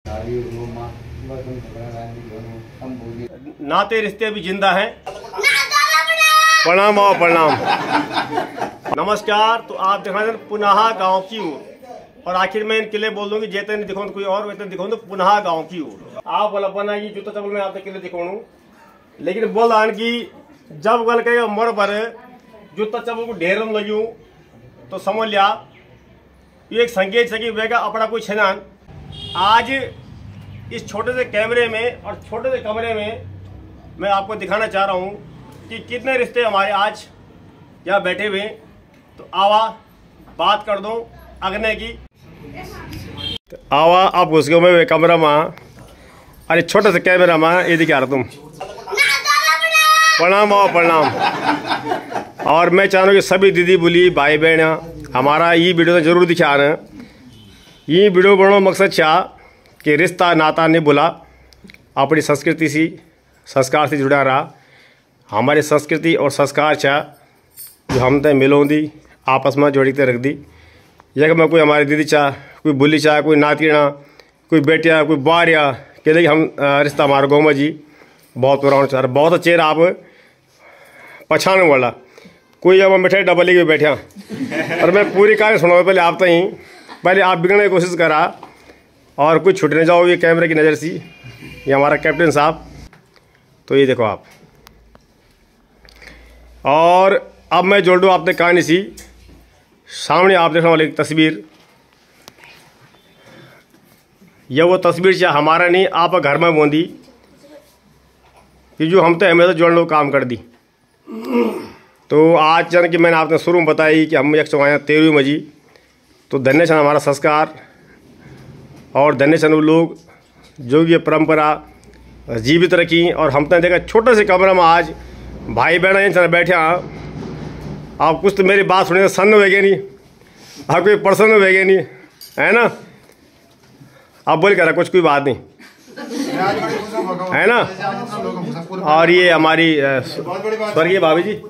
नाते रिश्ते भी जिंदा हैं। प्रणाम और प्रणाम। नमस्कार। तो आप दिखा दें पुनः गांव की ओर, और आखिर में इन किले बोल दूंगी जेते नहीं दिखाऊं तो कोई और वेतन दिखाऊं तो पुनः गांव की ओर। आप बोला बना ये जूता चप्पल में आपने किले दिखाऊं, लेकिन बोल रहा कि जब गल करेगा मोड़ पर जूता चप्पल को ढेर लग्यूं तो समझ लिया ये एक संकेत है कि वेगा अपना कोई छनान। आज इस छोटे से कैमरे में और छोटे से कमरे में मैं आपको दिखाना चाह रहा हूँ कि कितने रिश्ते हमारे आज यहाँ बैठे हुए। तो आवा बात कर दो अगने की। तो आवा आप घुस गए मैं कमरा में, अरे छोटे से कैमरा में ये दिखा रहा तुम। प्रणाम और प्रणाम। और मैं चाह रहा हूँ कि सभी दीदी बोली भाई बहन हमारा ये वीडियो तो जरूर दिखा रहे हैं। ये वीडियो बनाने मकसद चाह कि रिश्ता नाता नहीं भूला, अपनी संस्कृति से संस्कार से जुड़ा रहा। हमारी संस्कृति और संस्कार चाह जो हम तय मिलों दी आपस में जोड़ी ते रख दी। यह मैं कोई हमारी दीदी चाह कोई बोली चाह कोई नातीना कोई बेटिया कोई बारिया कह दे हम रिश्ता हमारे गाँव में जी बहुत पुराना चाह रहा। बहुत अच्छे आप पछाने वाला कोई जब मिठाई डबली के बैठा और मैं पूरी कहानी सुनाऊँ पहले आप तई, पहले आप बिगड़ने की कोशिश करा और कुछ छूट नहीं जाओ ये कैमरे की नज़र सी। ये हमारा कैप्टन साहब। तो ये देखो आप, और अब मैं जोड़ दूँ आपने कहानी सी। सामने आप देखने वाली तस्वीर, यह वो तस्वीर चाहे हमारा नहीं आप घर में बोंदी कि जो हम तो हमें तो जोड़ने को काम कर दी। तो आज जन कि मैंने आपने शुरू में बताई कि हम एक चौहाया 13वीं मजी। तो धन्य छन हमारा संस्कार और धन्य छन वो लोग जो ये परंपरा जीवित रखी। और हम तो देखा छोटे से कमरे में आज भाई बहन बैठे। आप कुछ तो मेरी बात सुने सन्न वेगे नहीं, आप कोई प्रसन्न वेगे नहीं है ना। आप बोल करा कुछ कोई बात नहीं है ना। और ये हमारी स्वर्गीय भाभी जी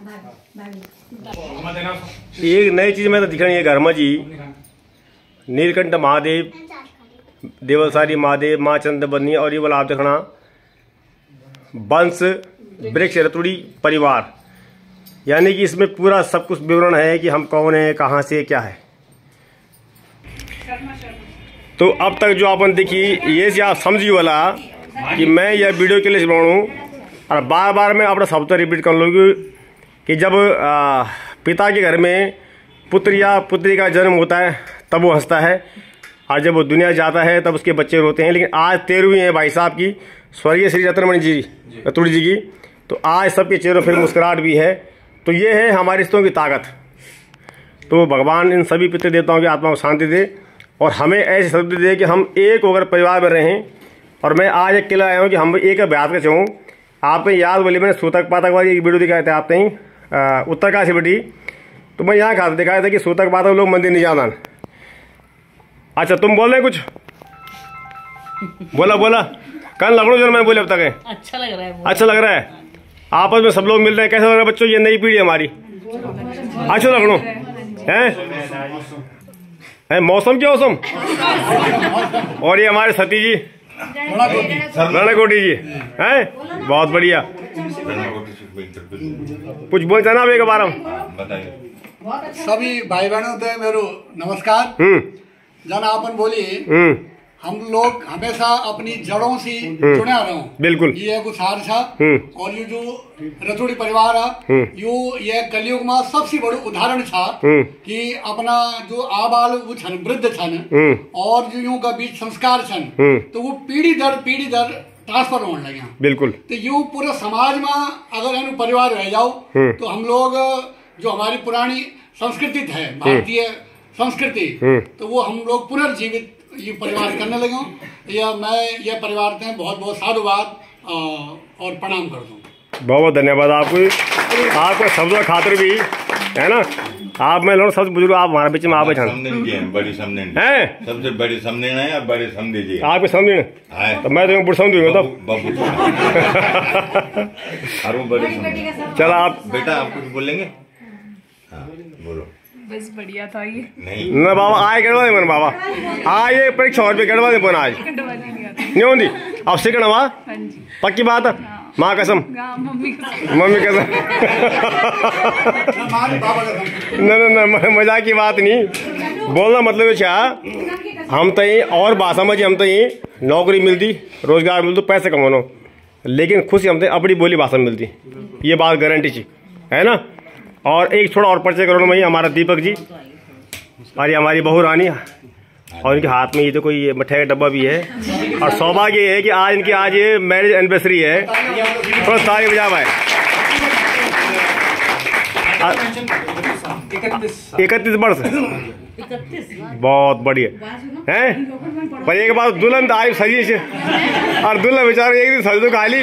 एक नई चीज़ में तो दिख रही है घर में जी। नीलकंठ महादेव, देवलसारी महादेव, माँ चंद्रबनी और ये वाला आप देखना वंश वृक्ष रतुड़ी परिवार, यानी कि इसमें पूरा सब कुछ विवरण है कि हम कौन है कहाँ से क्या है। तो अब तक जो अपन देखी ये से आप समझी वाला कि मैं यह वीडियो के लिए बनाऊँ और बार बार मैं अपना शब्द रिपीट कर लूँगी कि जब पिता के घर में पुत्र या पुत्री का जन्म होता है तब वो हंसता है, और जब वो दुनिया जाता है तब उसके बच्चे रोते हैं। लेकिन आज 13वीं है भाई साहब की, स्वर्गीय श्री रत्नमणि जी रतुड़ी जी की। तो आज सबके चेहरों पर मुस्कुराहट भी है। तो ये है हमारे रिश्तों की ताकत। तो भगवान इन सभी पितृ देवताओं की आत्मा को शांति दे और हमें ऐसे शब्द दे कि हम एक होकर परिवार में रहें। और मैं आज एक किला आया हूँ कि हम एक ब्याह के चाहूँ। आपने याद बोली मैंने सूतक पातक वाली वीडियो दिखाए थे आपने उत्तरकाशी बेटी। तो मैं यहाँ कहा दिखाया था कि सूतक पातक लोग मंदिर नहीं जाना। अच्छा तुम बोल रहे कुछ बोला कल लगड़ो जो मैंने बोले अब तक है। अच्छा लग रहा है, अच्छा लग रहा है। आपस में सब लोग मिल रहे हैं, कैसा लग रहा है बच्चों? ये नई पीढ़ी हमारी अच्छा लगड़ो है। मौसम क्या मौसम। और ये हमारे सती जी रणकोटी जी हैं, बहुत बढ़िया। कुछ बोलते ना एक बार सभी भाई बहनों से मेरो नमस्कार। जन आपन बोली हम लोग हमेशा अपनी जड़ों से जुड़े रहे। बिल्कुल ये कुछ हार था। और ये जो रतुड़ी परिवार है ये कलयुग में सबसे बड़ो उदाहरण था कि अपना जो आबाल वो छन वृद्ध छन और जो यूं का बीच संस्कार छन तो वो पीढ़ी दर ट्रांसफर होने लगे। बिल्कुल। तो यूं पूरे समाज में अगर इन परिवार रह जाओ तो हम लोग जो हमारी पुरानी संस्कृति है भारतीय संस्कृति तो वो हम लोग पुनर्जीवित ये परिवार करने लगे। या मैं ये परिवार थे बहुत बहुत साधुवाद और प्रणाम कर दूं। बहुत बहुत धन्यवाद आपको शब्दों खातिर भी है ना। आप मैं लोग सबसे बुजुर्ग आप हमारे बीच में आप बड़ी समझ है सबसे बड़ी समझ है बड़ी समझ जी आपको समझ तो मैं तो बुढ़ समझूंगा तब। चलो आप बेटा आप कुछ बोलेंगे? हाँ बोलो। बस बढ़िया था ये। नहीं ना बाबा आए गड़वा दे मन बाबा आए परीक्षा और भी गड़वा दे आज नहीं होती। अब सीखना वहाँ पक्की बात है, माँ कसम, मम्मी कसम। ना मजाक की बात नहीं, बोलना मतलब क्या, हम तो ही और भाषा में हम तो ही नौकरी मिलती, रोजगार मिलता, पैसे कमानो, लेकिन खुशी हम तो अपनी बोली भाषा में मिलती, ये बात गारंटी ची है ना। और एक थोड़ा और परिचय करो मैं, हमारा दीपक जी और ये हमारी बहू रानी, और इनके हाथ में ये तो कोई ये मिठाई का डब्बा भी है। और सौभाग्य ये है कि आज इनकी आज ये मैरिज एनिवर्सरी है, थोड़ा ताली बजा भाई। 31 वर्ष, बहुत बढ़िया है। पर एक बात, दुल्हन आई सजी से और दुल्हन बेचारा एक दिन सज तो खाली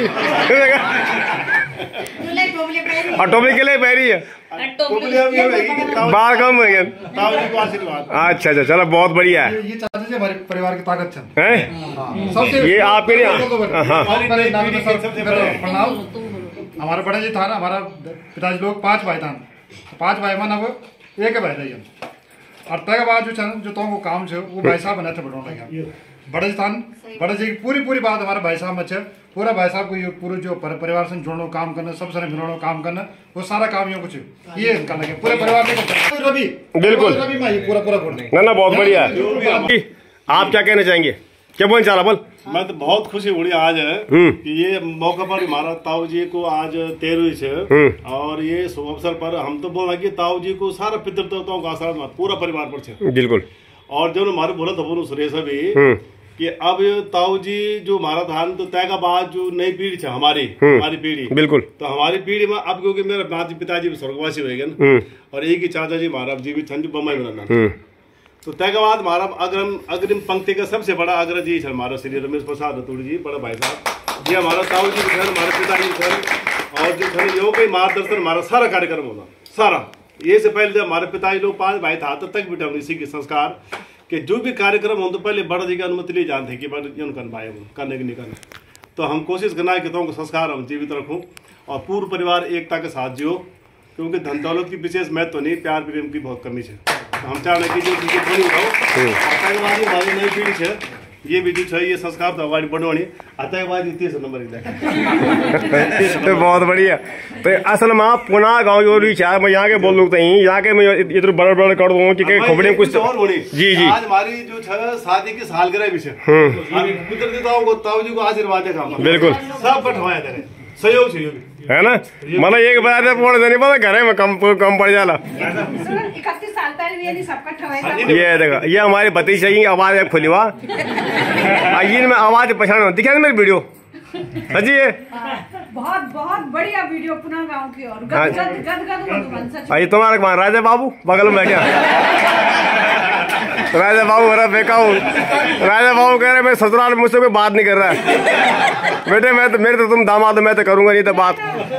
और टोपली के लिए पैरी है, बाल कम हो गया। अच्छा अच्छा, चलो बहुत बढ़िया है। ये चाचा जी हमारे परिवार की ताकत है, ये आपके लिए। हमारा बड़ा जी था ना, हमारा पिताजी लोग 5 भाई था, 5 भाई में ना वो एक भाई था। और तक बाद जो तो काम छे वो भाई साहब बना थे बढ़ने लगे बड़े स्थान, बड़े जी पूरी बात हमारे भाई साहब में छे। पूरा भाई साहब को ये पूरे जो परिवार से जोड़ना काम करना, सब से मिलाना काम करना, वो सारा काम ये कुछ ये कर लगे पूरे परिवार में। रवि बिल्कुल रवि मैं पूरा ना बहुत बढ़िया। आप क्या कहना चाहेंगे, क्या बोल चाला बोल। मैं तो बहुत खुशी हुई आज है कि ये मौका पर हमारा ताऊ जी को आज 13 से, और ये शुभ अवसर पर हम तो बोल रहे कि ताऊ जी को सारा पितृदेवताओं का आशीर्वाद पूरा परिवार पर छे। बिल्कुल। और जो हमारे बोला था सुरेश अभी कि अब ताऊ जी जो हमारा धान तो तय का बाद जो नई पीढ़ी है हमारी पीढ़ी, बिल्कुल, तो हमारी पीढ़ी में अब क्योंकि मेरे पिताजी भी स्वर्गवासी हो गए और एक ही चाचा जी महाराज जी भी छंद बम्बई में, तो तय के बाद हमारा अग्रिम पंक्ति का सबसे बड़ा अग्रज जी हमारा श्री रमेश प्रसाद रतूड़ी जी, बड़ा भाई साहब जी, हमारा ताऊ जी घर, हमारे पिताजी घर, और जो घर यो के मार्गदर्शन हमारा सारा कार्यक्रम होना सारा। ये से पहले जब हमारे पिताजी लोग 5 भाई था तब तक भी इसी के संस्कार कि जो भी कार्यक्रम हो तो पहले बड़ा जी की अनुमति ले जानते कि करने की नहीं करना, तो हम कोशिश करना है कि तुमको संस्कार हम जीवित रखूं और पूर्ण परिवार एकता के साथ जियो, क्योंकि धन दौलत की विशेष महत्व नहीं, प्यार प्रेम की बहुत कमी है। तो हम चाह रहे कि जो चीजें थोड़ी उठाओ हमारी नई पीढ़ी है, ये भी जो है ये संस्कार तो हमारी बढ़वानी आतंकवादी 30 नंबर तो बहुत बढ़िया। तो असल में पुनः गाँव जो चार मैं यहाँ के बोल लूँ यहाँ के मैं इधर बड़ा कर दूँ कि खोपड़े कुछ और होनी। जी जी, आज हमारी जो शादी की सालगिरह भी पितृदेवताओं को ताऊ जी को आशीर्वाद है, बिल्कुल सब बटवाया दे सहयोग है ना। मतलब एक बार पड़ देने पता घरे में कम पड़ जाला। 31 साल तक ये देखो, ये हमारे भतीजा की आवाज है खुली हुआ, में आवाज पहचान दिखा ना मेरी वीडियो सजी है, बहुत बढ़िया वीडियो पुनः गांव की और गद तुम्हारा राजा बाबू बगल में बैठा राजा बाबू मेरा बेका हूँ, राजा बाबू कह रहे मैं ससुराल में मुझसे कोई बात नहीं कर रहा है बेटे, मैं तो मेरे तो तुम दामाद, मैं तो करूंगा नहीं तो बात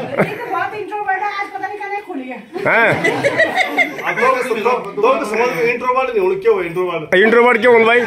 इंट्रोवर्ट क्यों भाई।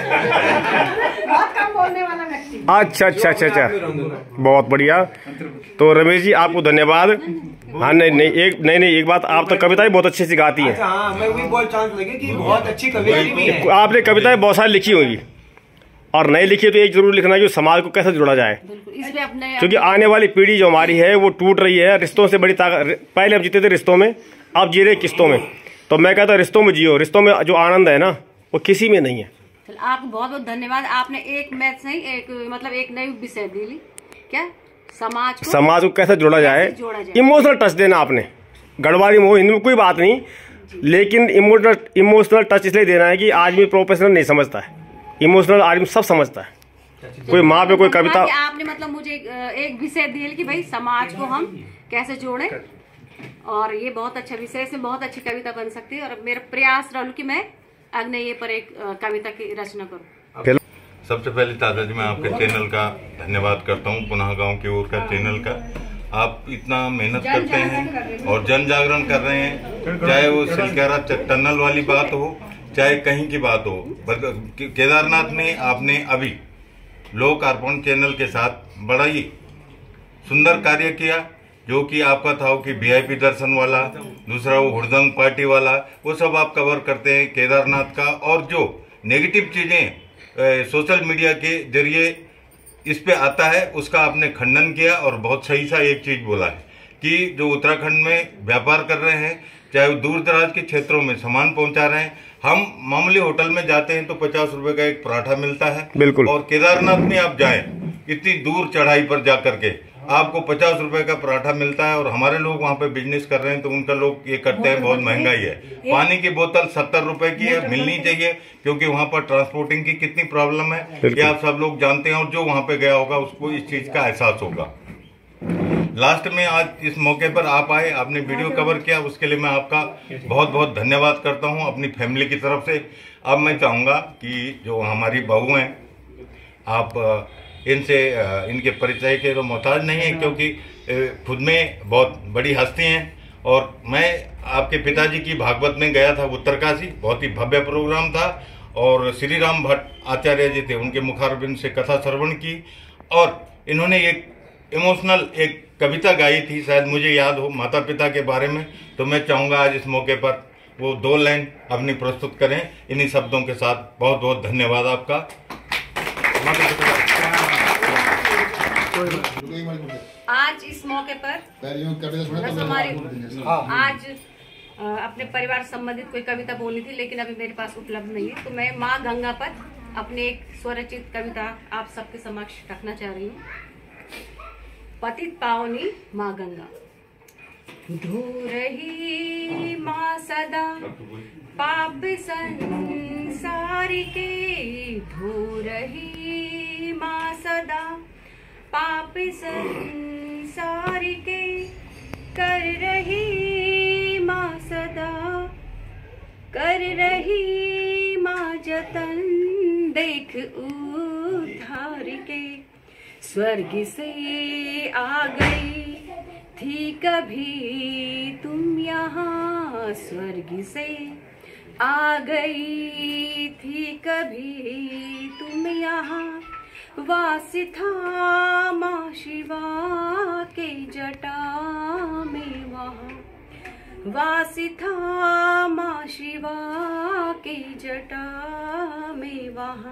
अच्छा, बहुत बढ़िया। तो रमेश जी आपको धन्यवाद। हाँ नहीं एक बात, आप तो कविताएं बहुत अच्छी सी गाती हैं। हाँ, मैं भी बोल चाहूँ कि बहुत अच्छी कविता भी है। आपने कविताएं बहुत सारी लिखी होंगी और नहीं लिखी तो एक जरूर लिखना कि समाज को कैसे जोड़ा जाए, क्योंकि आने वाली पीढ़ी जो हमारी है वो टूट रही है। रिश्तों से बड़ी ताकत, पहले हम जीते थे रिश्तों में, अब जी रहे किस्तों में। तो मैं कहता हूँ रिश्तों में जियो, रिश्तों में जो आनंद है ना वो किसी में नहीं है। आपको बहुत बहुत धन्यवाद। आपने एक मैथ नहीं एक नई विषय दी, क्या समाज को कैसे जोड़ा जाए, इमोशनल टच देना आपने। गढ़वाली में हो, हिंदी में कोई बात नहीं, लेकिन इमोशनल टच इसलिए देना है कि आदमी प्रोफेशनल नहीं समझता है, इमोशनल आदमी सब समझता है। कोई माँ पे कोई कविता आपने मतलब मुझे एक विषय दिया कि भाई समाज को हम कैसे जोड़े, और ये बहुत अच्छा विषय, इसमें बहुत अच्छी कविता बन सकती है। और मेरा प्रयास रहूं कि मैं अगले ये पर एक कविता की रचना करूं। सबसे पहले ताजा जी मैं आपके चैनल का धन्यवाद करता हूं, पुनः गांव की ओर का चैनल का। आप इतना मेहनत करते हैं और जन जागरण कर रहे हैं, चाहे वो सिलकारा टनल वाली बात हो, चाहे कहीं की बात हो। केदारनाथ में आपने अभी लोक अर्पण चैनल के साथ बड़ा ही सुंदर कार्य किया, जो कि आपका था कि वीआईपी दर्शन वाला, दूसरा वो हुड़दंग पार्टी वाला, वो सब आप कवर करते हैं केदारनाथ का। और जो नेगेटिव चीजें सोशल मीडिया के जरिए इस पे आता है उसका आपने खंडन किया और बहुत सही सा एक चीज बोला है कि जो उत्तराखंड में व्यापार कर रहे हैं, चाहे वो दूर दराज के क्षेत्रों में सामान पहुंचा रहे हैं, हम मामूली होटल में जाते हैं तो 50 रुपए का एक पराठा मिलता है। बिल्कुल। और केदारनाथ में आप जाएं, इतनी दूर चढ़ाई पर जा करके आपको 50 रुपए का पराठा मिलता है। और हमारे लोग वहाँ पे बिजनेस कर रहे हैं तो उनका लोग ये करते हैं, बहुत महंगाई है। पानी की बोतल 70 रुपए की है, मिलनी चाहिए, क्योंकि वहाँ पर ट्रांसपोर्टिंग की कितनी प्रॉब्लम है ये आप सब लोग जानते हैं और जो वहाँ पे गया होगा उसको इस चीज का एहसास होगा। लास्ट में आज इस मौके पर आप आए, आपने वीडियो कवर किया, उसके लिए मैं आपका बहुत बहुत धन्यवाद करता हूं अपनी फैमिली की तरफ से। अब मैं चाहूँगा कि जो हमारी बहू हैं, आप इनसे इनके परिचय के तो मोहताज नहीं है, क्योंकि खुद में बहुत बड़ी हस्ती हैं। और मैं आपके पिताजी की भागवत में गया था उत्तरकाशी, बहुत ही भव्य प्रोग्राम था और श्री राम भट्ट आचार्य जी थे, उनके मुखारबिंद से कथा श्रवण की और इन्होंने एक इमोशनल एक कविता गाई थी, शायद मुझे याद हो, माता पिता के बारे में। तो मैं चाहूँगा आज इस मौके पर वो 2 लाइन अपनी प्रस्तुत करें इन्हीं शब्दों के साथ। बहुत बहुत धन्यवाद आपका। आज इस मौके पर हमारे आज अपने परिवार संबंधित कोई कविता बोलनी थी, लेकिन अभी मेरे पास उपलब्ध नहीं है, तो मैं माँ गंगा पर अपनी एक स्वरचित कविता आप सबके समक्ष रखना चाह रही हूँ। पतित पावनी माँ गंगा। धो रही माँ सदा पाप संसार के, धो रही माँ सदा पाप संसार के, कर रही माँ सदा, कर रही माँ जतन देख उद्धार के। स्वर्ग से आ गई थी कभी तुम यहाँ, स्वर्ग से आ गई थी कभी तुम यहाँ, वास था माँ शिवा के जटा में वहाँ, वास था माँ शिवा के जटा में वहाँ।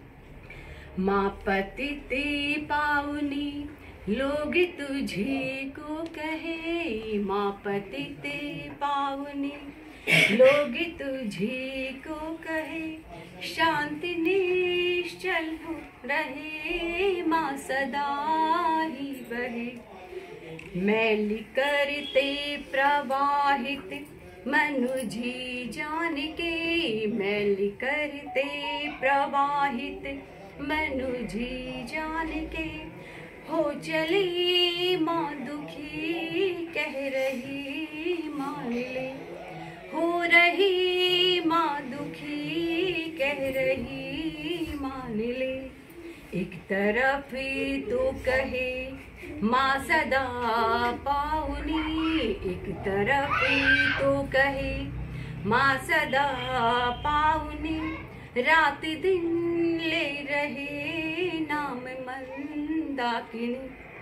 माँ पतित पावनी लोग तुझे को कहे, माँ पतित पावनी लोग तुझे को कहे, शांति निश्चल हो रहे माँ सदा ही बहे। मैल करते प्रवाहित मनुजी जान के, मैल करते प्रवाहित मनुजी जान के, हो चली माँ दुखी कह रही मान ले, हो रही माँ दुखी कह रही मान ले। एक तरफ तो कहे माँ सदा पावनी, एक तरफ तो कहे माँ सदा पावनी, रात दिन ले रहे नाम मंदाकिनी,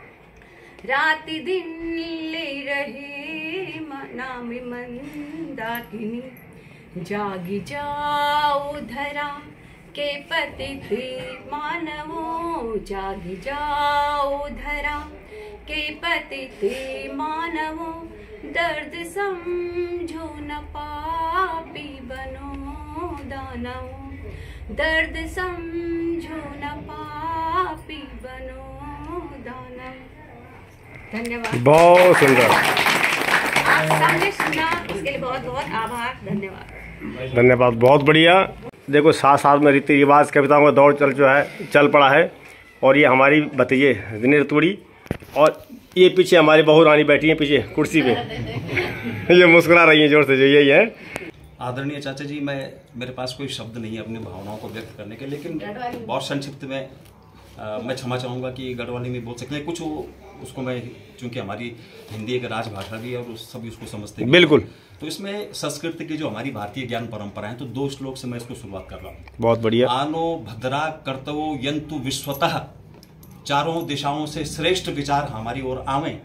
रात दिन ले रहे नाम मंदाकिनी। जागी जाओ धरा के पतित मानवों, जागी जाओ धरा के पतित मानवों, दर्द समझो न पापी बनो दानवों, दर्द समझो न पापी बनो दानव। धन्यवाद। बहुत सुंदर। आप सबने सुना, इसके लिए बहुत बहुत आभार। धन्यवाद। धन्यवाद, बहुत बढ़िया। देखो साथ साथ में रीति रिवाज कविताओं का दौर चल पड़ा है और ये हमारी भतीजे दिनेश रतूड़ी और ये पीछे हमारी बहू रानी बैठी है पीछे कुर्सी पे ये मुस्कुरा रही है जोर से, जो यही है। आदरणीय चाचा जी, मेरे पास कोई शब्द नहीं है अपनी भावनाओं को व्यक्त करने के, लेकिन बहुत संक्षिप्त में मैं क्षमा चाहूँगा कि गढ़वाली में बोल सकते हैं कुछ, उसको मैं, चूंकि हमारी हिंदी एक राजभाषा भी है और सभी उसको समझते हैं बिल्कुल, तो इसमें संस्कृत की जो हमारी भारतीय ज्ञान परंपरा है, तो 2 श्लोक से मैं इसको शुरुआत कर रहा हूँ। बहुत बढ़िया। आनो भद्रा कर्तवो यंतु विश्वतः, चारों दिशाओं से श्रेष्ठ विचार हमारी ओर आवे।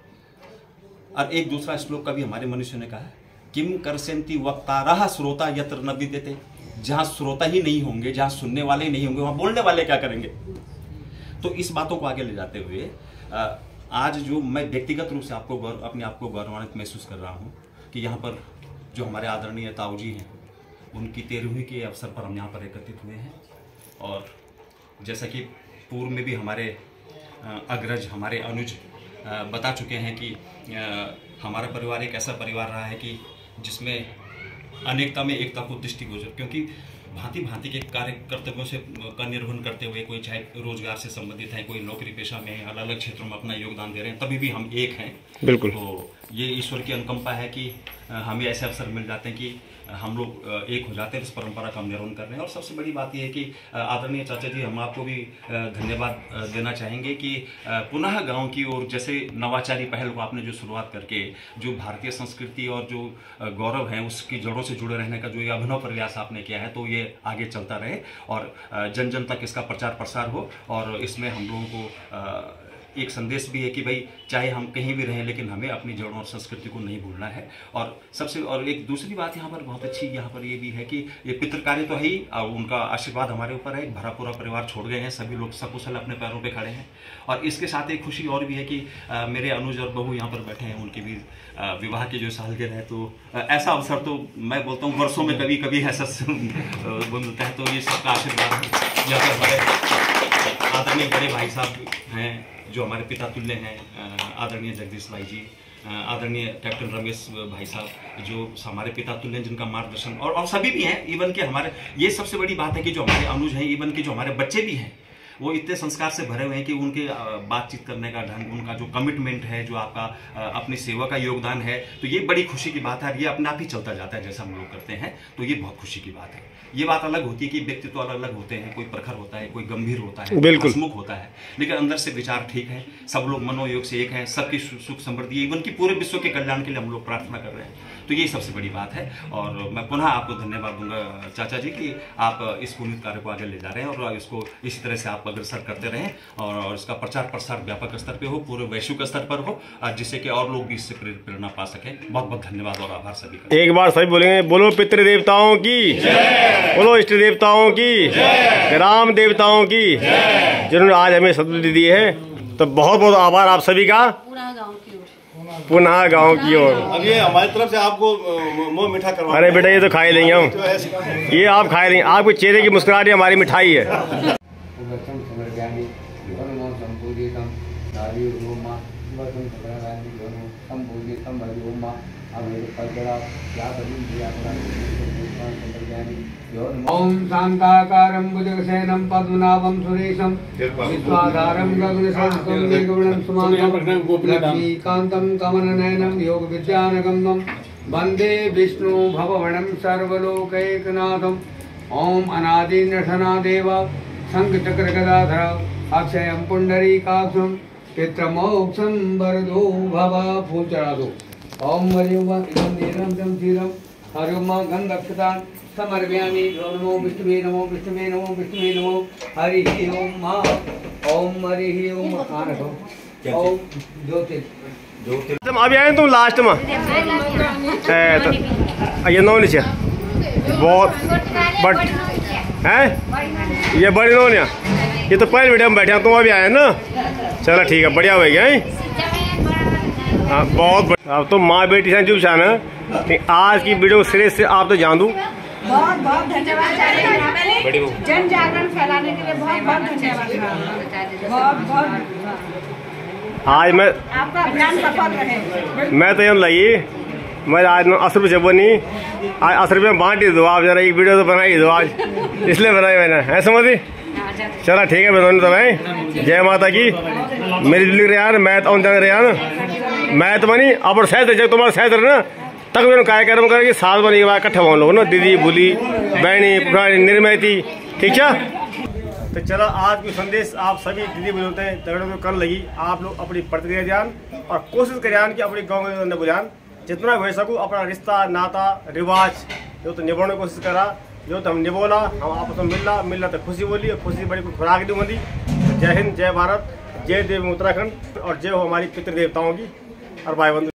और एक दूसरा श्लोक का भी हमारे मनुष्य ने कहा है, किम करसेंति वक्तारः श्रोता यत्र न विद्यते, जहाँ श्रोता ही नहीं होंगे, जहाँ सुनने वाले ही नहीं होंगे, वहाँ बोलने वाले क्या करेंगे। तो इस बातों को आगे ले जाते हुए आज जो मैं व्यक्तिगत रूप से अपने आप को गौरवान्वित महसूस कर रहा हूँ कि यहाँ पर जो हमारे आदरणीय ताऊ जी हैं, उनकी 13वीं के अवसर पर हम यहाँ पर एकत्रित हुए हैं। और जैसा कि पूर्व में भी हमारे अग्रज, हमारे अनुज बता चुके हैं कि हमारा परिवार एक ऐसा परिवार रहा है कि जिसमें अनेकता में एकता को दृष्टिगोचर, क्योंकि भांति भांति के कार्य कर्तव्यों से का निर्वहन करते हुए, कोई चाहे रोजगार से संबंधित है, कोई नौकरी पेशा में है, अलग अलग क्षेत्रों में अपना योगदान दे रहे हैं, तभी भी हम एक हैं। बिल्कुल। तो ये ईश्वर की अनुकंपा है कि हमें ऐसे अवसर मिल जाते हैं कि हम लोग एक हो जाते हैं, इस परंपरा का हम निर्वहन कर रहे हैं। और सबसे बड़ी बात यह है कि आदरणीय चाचा जी, हम आपको भी धन्यवाद देना चाहेंगे कि पुनः गांव की ओर जैसे नवाचारी पहल को आपने जो शुरुआत करके जो भारतीय संस्कृति और जो गौरव है उसकी जड़ों से जुड़े रहने का जो ये अभिनव प्रयास आपने किया है, तो ये आगे चलता रहे और जन जन तक इसका प्रचार प्रसार हो। और इसमें हम लोगों को एक संदेश भी है कि भाई चाहे हम कहीं भी रहें, लेकिन हमें अपनी जड़ों और संस्कृति को नहीं भूलना है। और एक दूसरी बात यहाँ पर बहुत अच्छी यहाँ पर ये भी है कि ये पितृ कार्य तो है ही, उनका आशीर्वाद हमारे ऊपर है। भरा पूरा परिवार छोड़ गए हैं, सभी लोग सकुशल अपने पैरों पे खड़े हैं। और इसके साथ एक खुशी और भी है कि मेरे अनुज और बहू यहाँ पर बैठे हैं, उनकी भी विवाह की जो सालगिरह है, तो ऐसा अवसर तो मैं बोलता हूँ वर्षों में कभी कभी ऐसा मिलता है। तो ये सबका आशीर्वाद यहाँ पर हमारे आदरणीय बड़े भाई साहब हैं जो हमारे पिता तुल्य हैं, आदरणीय जगदीश भाई जी, आदरणीय कैप्टन रमेश भाई साहब जो हमारे पिता तुल्य, जिनका मार्गदर्शन और सभी भी हैं। इवन के हमारे ये सबसे बड़ी बात है कि जो हमारे अनुज हैं, इवन के जो हमारे बच्चे भी हैं, वो इतने संस्कार से भरे हुए हैं कि उनके बातचीत करने का ढंग, उनका जो कमिटमेंट है, जो आपका अपनी सेवा का योगदान है, तो ये बड़ी खुशी की बात है। ये अपने आप ही चलता जाता है जैसा हम लोग करते हैं, तो ये बहुत खुशी की बात है। ये बात अलग होती है कि व्यक्ति तो अलग अलग होते हैं, कोई प्रखर होता है, कोई गंभीर होता है, बिल्कुल हंसमुख होता है, लेकिन अंदर से विचार ठीक है, सब लोग मनोयोग से एक हैं, सबकी सुख समृद्धि, इवन की पूरे विश्व के कल्याण के लिए हम लोग प्रार्थना कर रहे हैं। तो ये सबसे बड़ी बात है। और मैं पुनः आपको धन्यवाद दूंगा चाचा जी कि आप इस पुनीत कार्य को आगे ले जा रहे हैं और इसको इसी तरह से आप अग्रसर करते रहें और इसका प्रचार प्रसार व्यापक स्तर पे हो, पूरे वैश्विक स्तर पर हो, जिससे कि और लोग भी इससे प्रेरणा पा सकें। बहुत बहुत धन्यवाद और आभार सभी का। एक बार सभी बोलेंगे, बोलो पितृ देवताओं की जय, बोलो इष्ट देवताओं की जय, ग्राम देवताओं की जय, जिन्होंने आज हमें सद्बुद्धि दी है। तो बहुत बहुत आभार आप सभी का, पुनः गांव की ओर। अब ये हमारी तरफ से आपको मुंह मीठा करवा। अरे बेटा ये तो खाई लेंगे हम, ये आप खाए लेंगे, आपके चेहरे की मुस्कुराहट हमारी मिठाई है। ओम शांताकारं भुजगशयनं पद्मनाभं सुरेशं विश्वाधारं गगनसदृशं मेघवर्णं शुभांगं लक्ष्मीकान्तं कमलनयनं योगविद्यानगम्यं वन्दे विष्णु भववनं सर्वलोकैकनाथम्। ओम अनादिनशनादेव शंखचक्रगदाधर अक्षयं पुण्डरीकाक्षं पितृमोक्षं वरदो भव। फूल चढ़ा दो। ओम वरियुवा इदं नीरं चं क्षीरं हरिमा गन्धक्षतान् समर्पयामि। नमो विष्णुवे नमो विष्णुवे नमो विष्णुवे नमो। हरि ओम मा ओम हरि ओम आनंदो ओम ज्योति तुम अभी आए तुम लास्ट में ये नौ नीचे बहुत बट है ये बड़ी नौ ये तो पहले वीडियो में बैठे तुम अभी आए ना। चलो ठीक है, बढ़िया हो गया। हाँ बहुत बढ़िया। अब तो माँ बेटी से चुप छाना कि आज की वीडियो सिरे से आप तो जान दूँ। बहुत बहुत धन्यवाद जन जागरण फैलाने के लिए, बहुत बहुत धन्यवाद। बहुत बहुत आज मैं आपका अभियान सफल रहे। मैं तो यहाँ लगी, मैं आज 80 रुपये बनी, आज 80 रुपये बांट ही दो आप, जरा एक वीडियो तो बना ही दो आज, इसलिए बनाई मैंने, है समझी। चला ठीक है मैं तो भाई, जय माता की। मेरी दिल्ली रेहान मैं तो रेहान मैं तो बनी अब सहज जब तुम्हारा सहज ना तक मैंने कार्यक्रम करेंगे साल बनी बार इकट्ठा हो लोग ना, दीदी बुली बहनी पुरानी निर्मयती, ठीक है। तो चलो आज की संदेश आप सभी दीदी बोलते हैं तगड़ों में कर लगी। आप लोग अपनी प्रतिक्रिया जान और कोशिश करें कि अपनी गाँव में न बुझान, जितना हो सकूँ अपना रिश्ता नाता रिवाज जो तो निभाने की कोशिश करा, जो तो हम निभोला, हम आपस में मिलना तो खुशी बोली, खुशी बड़ी कोई खुराक दी बंदी। जय हिंद, जय भारत, जय देव उत्तराखंड और जय हो हमारी पितृ देवताओं की और भाई बंधु।